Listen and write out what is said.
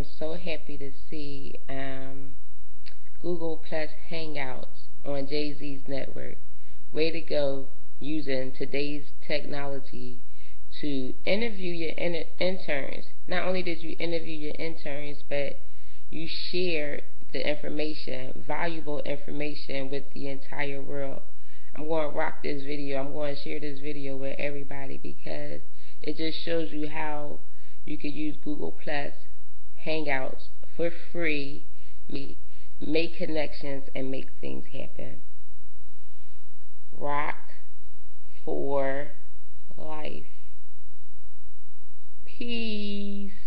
am so happy to see Google Plus Hangouts on JayZ's network. Way to go, using today's technology to interview your interns. Not only did you interview your interns, but you shared the information, valuable information, with the entire world. I'm going to rock this video. I'm going to share this video with everybody because it just shows you how you could use Google Plus Hangouts for free, make connections, and make things happen. Rock for life. Peace.